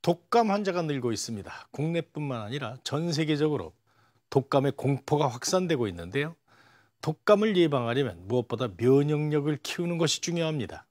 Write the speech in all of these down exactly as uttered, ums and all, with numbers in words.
독감 환자가 늘고 있습니다. 국내뿐만 아니라 전 세계적으로 독감의 공포가 확산되고 있는데요. 독감을 예방하려면 무엇보다 면역력을 키우는 것이 중요합니다.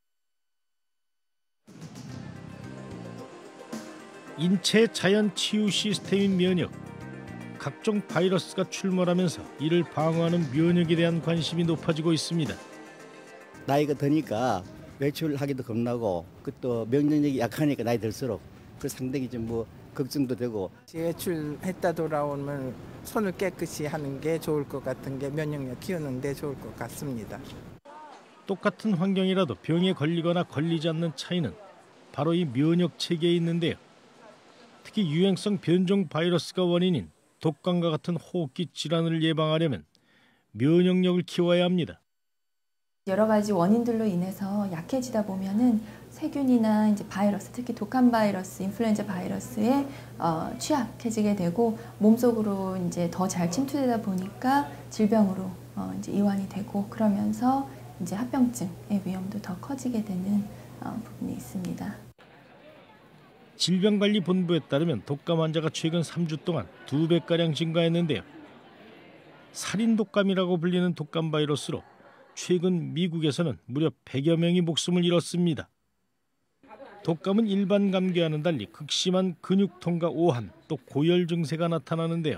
인체 자연 치유 시스템인 면역. 각종 바이러스가 출몰하면서 이를 방어하는 면역에 대한 관심이 높아지고 있습니다. 나이가 드니까 외출하기도 겁나고 또 면역력이 약하니까 나이 들수록 그 상당히 좀 뭐 걱정도 되고. 외출했다 돌아오면 손을 깨끗이 하는 게 좋을 것 같은 게 면역력 키우는 데 좋을 것 같습니다. 똑같은 환경이라도 병에 걸리거나 걸리지 않는 차이는 바로 이 면역 체계에 있는데요. 특히 유행성 변종 바이러스가 원인인 독감과 같은 호흡기 질환을 예방하려면 면역력을 키워야 합니다. 여러 가지 원인들로 인해서 약해지다 보면은 세균이나 이제 바이러스, 특히 독감 바이러스, 인플루엔자 바이러스에 어, 취약해지게 되고 몸속으로 이제 더 잘 침투되다 보니까 질병으로 어, 이제 이완이 되고 그러면서 이제 합병증의 위험도 더 커지게 되는 어, 부분이 있습니다. 질병관리본부에 따르면 독감 환자가 최근 삼 주 동안 두 배가량 증가했는데요. 살인 독감이라고 불리는 독감 바이러스로 최근 미국에서는 무려 백여 명이 목숨을 잃었습니다. 독감은 일반 감기와는 달리 극심한 근육통과 오한, 또 고열 증세가 나타나는데요.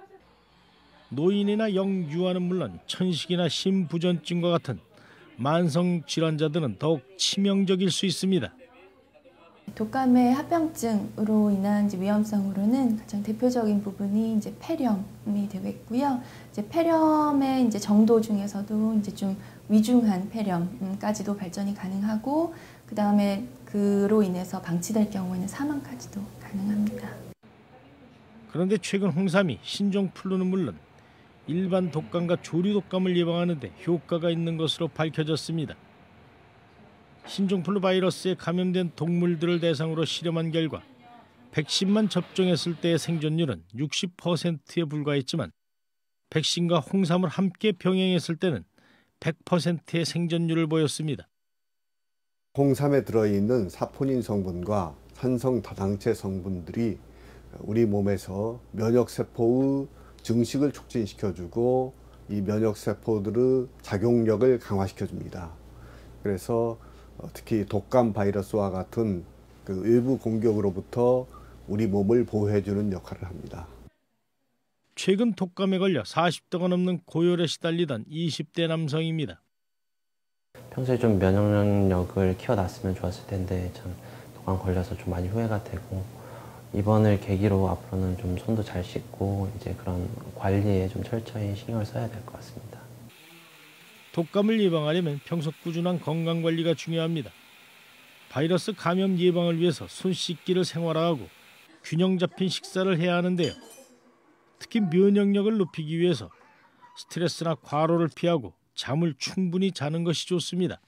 노인이나 영유아는 물론 천식이나 심부전증과 같은 만성 질환자들은 더욱 치명적일 수 있습니다. 독감의 합병증으로 인한 이제 위험성으로는 가장 대표적인 부분이 이제 폐렴이 되겠고요. 이제 폐렴의 이제 정도 중에서도 이제 좀 위중한 폐렴까지도 발전이 가능하고, 그 다음에 그로 인해서 방치될 경우에는 사망까지도 가능합니다. 그런데 최근 홍삼이 신종플루는 물론 일반 독감과 조류 독감을 예방하는 데 효과가 있는 것으로 밝혀졌습니다. 신종플루 바이러스에 감염된 동물들을 대상으로 실험한 결과 백신만 접종했을 때의 생존율은 육십 퍼센트에 불과했지만 백신과 홍삼을 함께 병행했을 때는 백 퍼센트의 생존율을 보였습니다. 홍삼에 들어있는 사포닌 성분과 산성 다당체 성분들이 우리 몸에서 면역세포의 증식을 촉진시켜주고 이 면역세포들의 작용력을 강화시켜줍니다. 그래서 특히 독감 바이러스와 같은 그 외부 공격으로부터 우리 몸을 보호해주는 역할을 합니다. 최근 독감에 걸려 사십 대가 넘는 고열에 시달리던 이십 대 남성입니다. 평소에 좀 면역력을 키워놨으면 좋았을 텐데 참 독감 걸려서 좀 많이 후회가 되고, 이번을 계기로 앞으로는 좀 손도 잘 씻고 이제 그런 관리에 좀 철저히 신경을 써야 될 것 같습니다. 독감을 예방하려면 평소 꾸준한 건강관리가 중요합니다. 바이러스 감염 예방을 위해서 손 씻기를 생활화하고 균형 잡힌 식사를 해야 하는데요. 특히 면역력을 높이기 위해서 스트레스나 과로를 피하고 잠을 충분히 자는 것이 좋습니다.